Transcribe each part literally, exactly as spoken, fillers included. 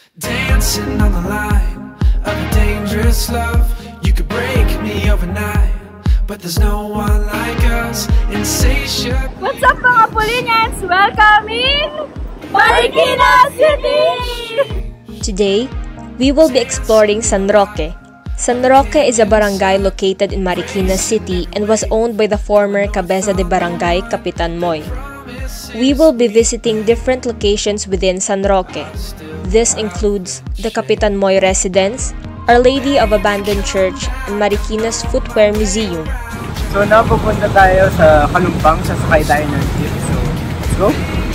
Dancing on the line of a dangerous love. You could break me overnight, but there's no one like us. Insatiable. What's up mga Polinyans? Welcome in Marikina City! Today, we will be exploring San Roque. San Roque is a barangay located in Marikina City and was owned by the former Cabeza de Barangay, Kapitan Moy. We will be visiting different locations within San Roque. This includes the Kapitan Moy Residence, Our Lady of Abandoned Church, and Marikina's Footwear Museum. So, napupunta tayo sa Kalumpang, sasakay tayo ng jeep. So, let's go!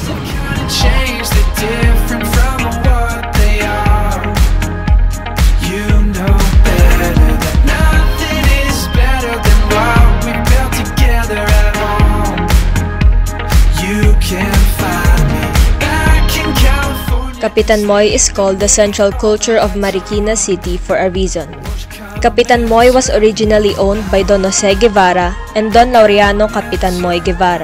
Kapitan Moy is called the central culture of Marikina City for a reason. Kapitan Moy was originally owned by Don Jose Guevara and Don Laureano Kapitan Moy Guevara.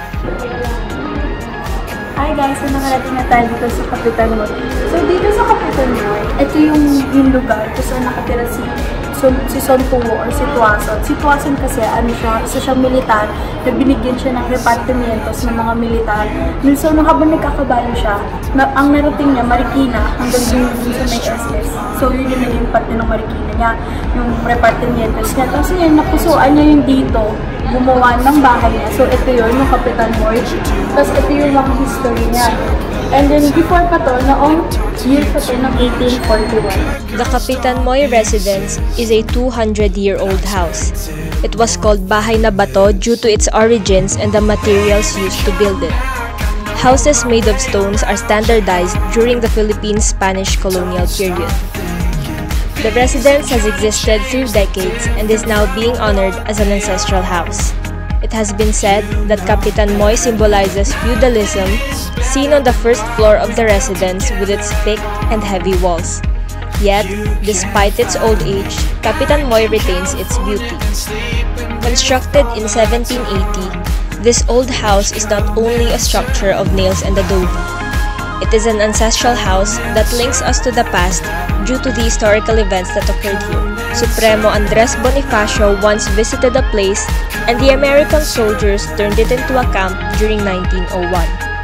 Hi guys, so nakarating na tayo dito sa Kapitan Moy. So dito sa Kapitan Moy, ito yung, yung lugar kung saan nakatira si, so, si Son Tuwo or si Tuason. Si Tuason kasi ano siya, isa siyang militar na binigyan siya ng repartimientos ng mga militar. So nung habang nagkakabayo siya, na, ang narating niya, Marikina, hanggang dun sa may S S. So yun yung naging parte ng Marikina niya, yung repartimientos niya. Tapos yun, napusuan niya yung dito, gumawa ng bahay niya. So ito yun, yung Kapitan Moy. Tapos ito yung mga history niya. And then before pa to, noong year pa to ng eighteen forty-one. The Kapitan Moy residence is a two hundred year old house. It was called Bahay na Bato due to its origins and the materials used to build it. Houses made of stones are standardized during the Philippine Spanish colonial period. The residence has existed through decades and is now being honored as an ancestral house. It has been said that Kapitan Moy symbolizes feudalism, seen on the first floor of the residence with its thick and heavy walls. Yet, despite its old age, Kapitan Moy retains its beauty. Constructed in seventeen eighty, this old house is not only a structure of nails and adobe. It is an ancestral house that links us to the past due to the historical events that occurred here. Supremo Andres Bonifacio once visited the place, and the American soldiers turned it into a camp during nineteen oh one.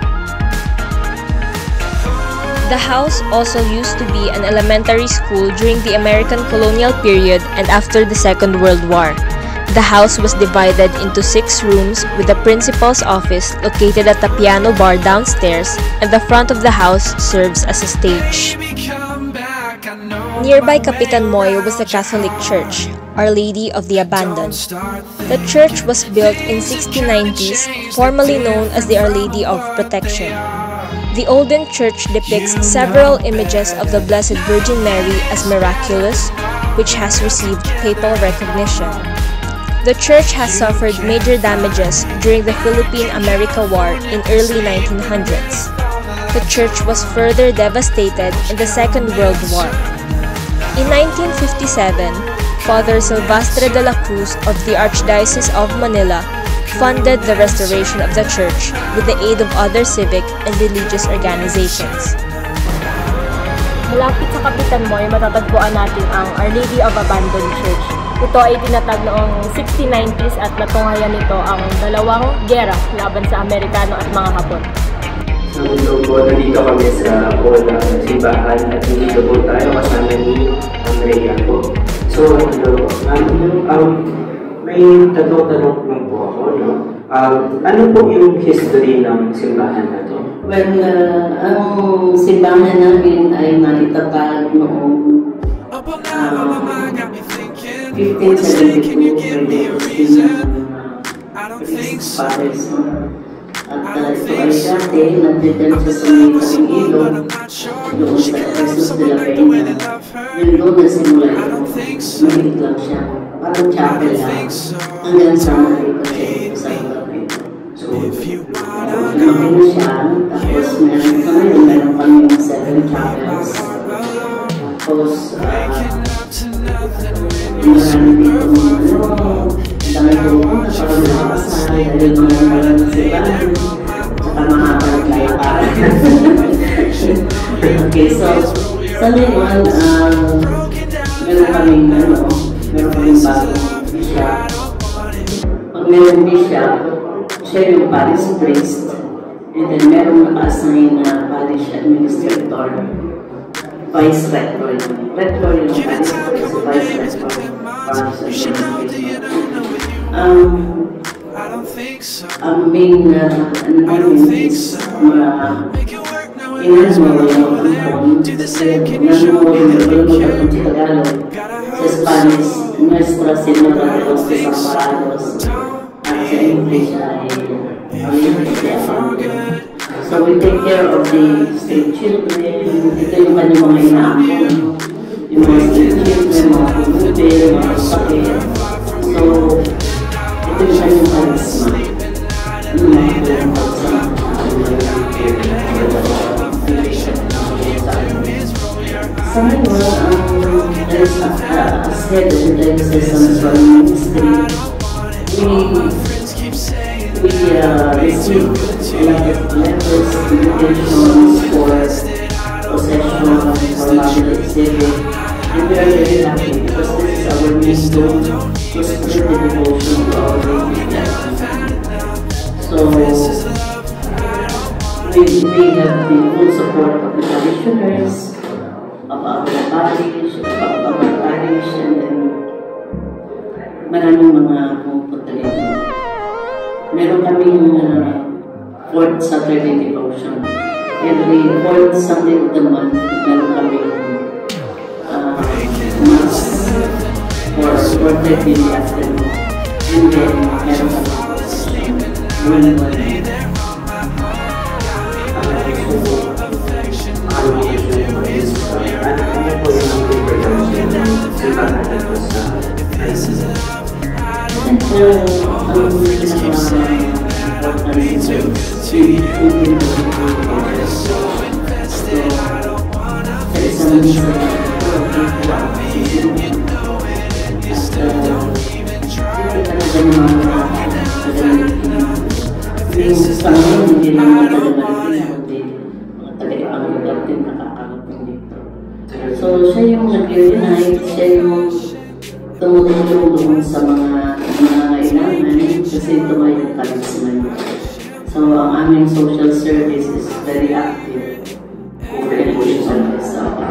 The house also used to be an elementary school during the American colonial period and after the Second World War. The house was divided into six rooms with the principal's office located at the piano bar downstairs, and the front of the house serves as a stage. Nearby Kapitan Moy was the Catholic Church, Our Lady of the Abandoned. The church was built in sixteen nineties, formerly known as the Our Lady of Protection. The olden church depicts several images of the Blessed Virgin Mary as miraculous, which has received papal recognition. The church has suffered major damages during the Philippine-America War in early nineteen hundreds. The church was further devastated in the Second World War. In nineteen fifty-seven, Father Silvestre de la Cruz of the Archdiocese of Manila funded the restoration of the church with the aid of other civic and religious organizations. Malapit sa Kapitan Moy, matatagpuan natin ang Our Lady of Abandoned Church. Ito ay tinatag noong sixteen nineties at natunghayan nito ang dalawang gera laban sa Amerikano at mga Hapon. So, po, nandito kami sa unang simbahan at nandito po tayo kasama ni Andrea po. So, ano po, um, may tanong-tanong lang po ako, no? Um, ano po yung history ng simbahan na to? Well, uh, ang simbahan namin ay nalitatag noong uh, fifteen seventy-two by the Christine Paris. At uh, ito ay dati, nandito siya sa may Kamingilo, doon sa Jesus de la Peña. Yun doon na simula ito, mahilig lang siya, parang chapel lang, hanggang sa marito siya sa gabi. So, namin na siya, tapos meron kami, meron kami yung seven chapels. Tapos, marami dito mga ano, dahil ko po, nakakalakas na, dahil mga marami sa bahay, tsaka makakalaklay para. Okay, so, Sa ngayon, um, meron kaming, ano, meron kaming bagong bishop. Pag meron bishop, siya yung parish priest. And then meron naka-assign na parish administrator, vice rector. Rector yung parish priest, vice rector, parish administrator. Um, ang main na ano namin is mga inano yung ang nanunod yung pagkakong sa Tagalog sa Spanish, Nuestra Senora de los Desamparados, at sa English ay so we take care of the street children. Ito yung kanyang mga inaakong, yung mga street children, mga pumuti, mga sakit. So ito yung kanyang charisma. Yung mga pumuti sa ngayon, as head of the Diocese Central Ministry, we we uh, receive a lot of letters, invitations for possession or marriage exhibit, and we are very happy because this is our main goal, to spread the devotion to our religion. So we, we have the full support of the parishioners, of our parish, of our parish, and then maraming mga pumupunta dito. Meron kaming uh, fourth Saturday devotion. Every fourth Sunday of the month, meron kaming uh, mass for four thirty in the afternoon. And then meron kaming one one. And so, ang pinaka-important ito, i-implement ko so, sa isang misa na ito, at dito talaga naman yung sa ngayon, hindi naman talaga hindi mga taga-ipang din nakakarating dito. So, siya yung nag-unite, siya yung tumutulong doon sa mga nangangailangan kasi ito ay yung charisma niya. So, ang aming social service is very active. Very service.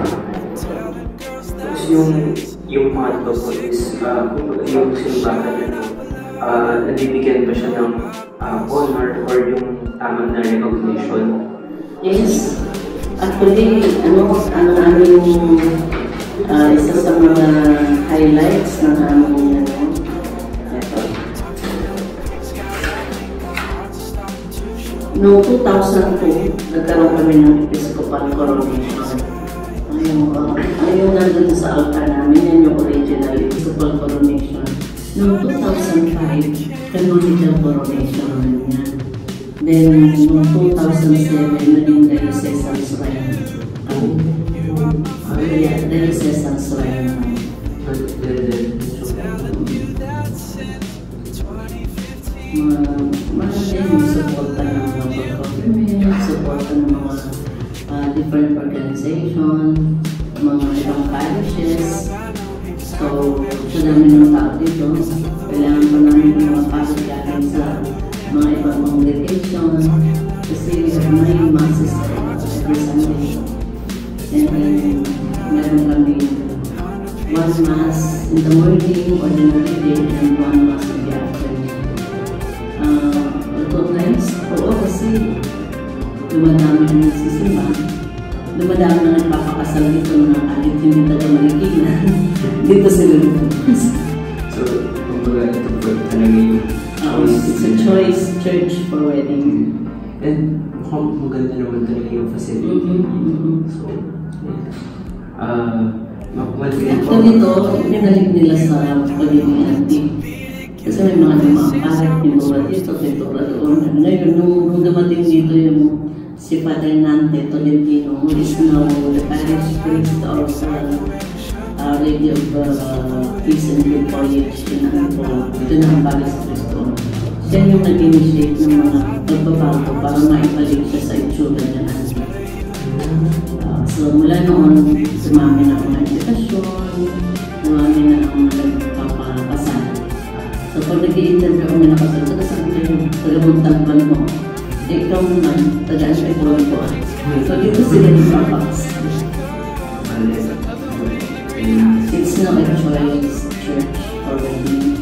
Tapos yung yung pangatlo po is uh, yung simbahan na uh, nabibigyan pa siya ng uh, honor or yung tamang na recognition. Yes. Actually, ano, ang aming uh, isa sa mga highlights ng aming ano, ito. Noong two thousand two, nagkaroon kami ng Episcopal coronation. Ayun, uh, ayun nandun sa altar namin, yan yung original Episcopal coronation. Noong two thousand five, canonical coronation naman yan. Then, noong two thousand seven, naging diocesan shrine. Uh, yeah, diocesan shrine. Marami yung suporta ng mga government, suporta ng mga uh, different organization, mga ibang parishes. So, siya namin ng tao dito. Kailangan pa namin yung mga pasok natin sa mga ibang congregation kasi we have nine masses every Sunday. And then, meron kami one mass in the morning, ordinary day, and one mass in the afternoon. Uh, ito nice. Oo, kasi dumadami na nagsisimba. Dumadami na nagpapakasal dito na kahit yung taga Marikina. Dito sila lumabas. So, kumbaga ito po talaga yung Uh, it's a choice church for wedding. And mukhang maganda naman talaga yung facility. Mm-hmm. So, uh, makumalagay po. Actually ito, pinalik nila sa pagiging antique. Kasi may mga lumapat, pintura dito, pintura doon. Ngayon, nung, nung dumating dito yung si Father Nante Tolentino, who is now the parish priest of uh, Lady of uh, Peace and Good College in Anpo. Ito na ang parish priest doon. Siya yung nag-initiate ng mga pagbabago para maibalik siya sa itsura niya. Uh, So mula noon, sumami na ako ng edukasyon, sumami na ako nagpapakasal. So pag nag-i-interview ako na nakasal, taga-saan ko yung taga-Montalban mo. Eh, ikaw naman, taga-Antipolo ko. So dito sila yung papaks. It's not a choice church already.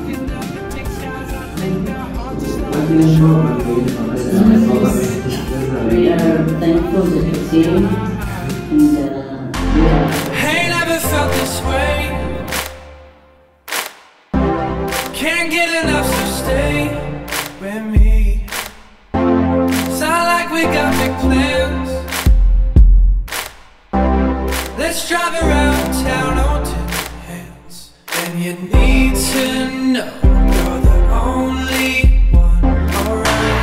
We are thankful that you came, and uh, we are. Hey, never felt this way. Can't get enough, so stay with me. Sound like we got big plans. Let's drive around town on ten hands. And you need to know you're the only one. Alright,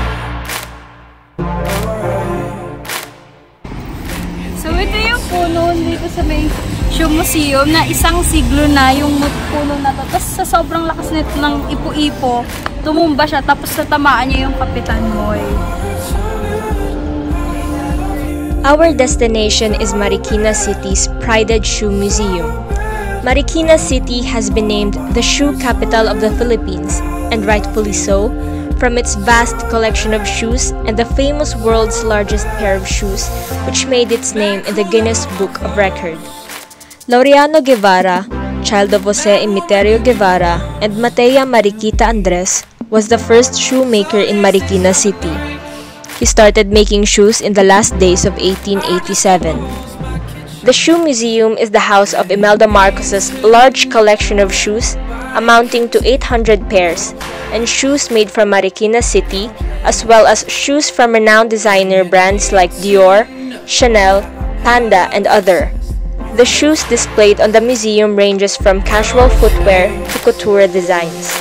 alright. So ito yung puno dito sa may Shoe Museum na isang siglo na yung puno na to. Tapos sa sobrang lakas nito ng ipo-ipo, tumumba siya tapos natamaan niya yung Kapitan Moy. Our destination is Marikina City's prided shoe museum. Marikina City has been named the shoe capital of the Philippines, and rightfully so, from its vast collection of shoes and the famous world's largest pair of shoes, which made its name in the Guinness Book of Record. Laureano Guevara, child of Jose Emiterio Guevara and Matea Mariquita Andres, was the first shoemaker in Marikina City. He started making shoes in the last days of eighteen eighty-seven. The Shoe Museum is the house of Imelda Marcos's large collection of shoes, amounting to eight hundred pairs, and shoes made from Marikina City, as well as shoes from renowned designer brands like Dior, Chanel, Panda, and other. The shoes displayed on the museum ranges from casual footwear to couture designs.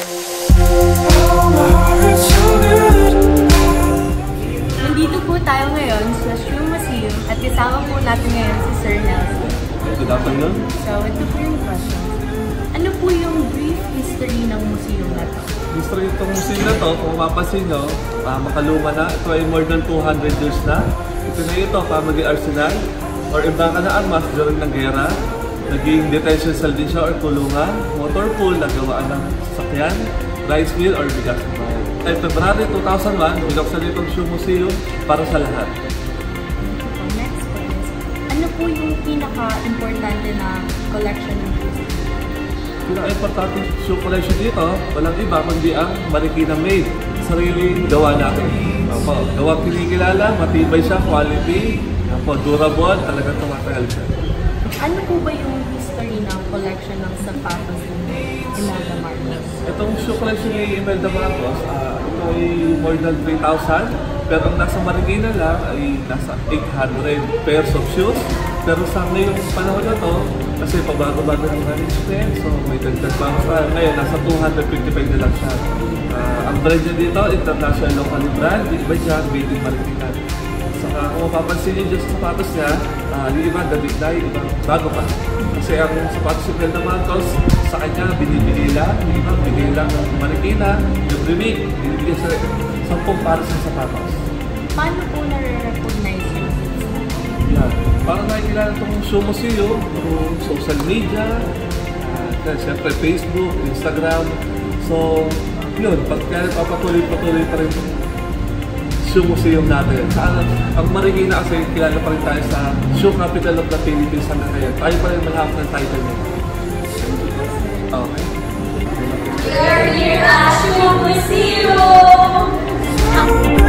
Nandito po tayo ngayon sa Shoe Museum at kasama po natin ngayon si Sir Nelson. Good afternoon. So, ito po yung question. Ano po yung brief history ng museum na to? History itong museum na to, kung mapapansin nyo, uh, makaluma na. Ito ay more than two hundred years na. Ito na ito, pamagi arsenal or iba ka na armas during ng gera. Naging detention cell din siya or kulungan. Motor pool, nagawaan ng sasakyan, rice mill or bigas na bahay. Ay February two thousand one, binuksan itong Shoe Museum para sa lahat. Next question. Ano po yung pinaka-importante na collection ng shoes? Pinaka-importante shoe collection dito, walang iba kundi ang Marikina made. Sariling gawa natin. Opo, gawang kinikilala, matibay siya, quality, opo, durable, talagang tumatagal siya. Ano po ba yung history ng collection ng sapatos ni Imelda Marcos? Itong shoe collection ni Imelda Marcos, uh, ito ay more than three thousand. Pero ang nasa Marikina lang ay nasa eight hundred pairs of shoes. Pero sa ngayong panahon na to, kasi pabago-bago ng management, so may dagdag pa sa ngayon, nasa two hundred fifty-five na lang siya. Uh, ang brand niya dito, international local brand, iba dyan, made in Marikina. Saka kung mapapansin niyo dyan sa sapatos niya, uh, yung iba, dadig na, yung iba, bago pa. Kasi ang sapatos ni Imelda Marcos, sa kanya, binibili lang, yung iba, binibili lang ng Marikina, yung remake, binibili sa sampung para sa sapatos. Paano po na-recognize yung Yan. Para nakikilala itong Shoe Museum, through social media, uh, siyempre Facebook, Instagram. So, yun, pagka papatuloy-patuloy pa rin Shoe Museum natin. Saan, ang Marikina kasi kilala pa rin tayo sa Shoe Capital of the Philippines hanggang ngayon. Tayo pa rin malahap ng title nito. Okay. We're here at Shoe Museum!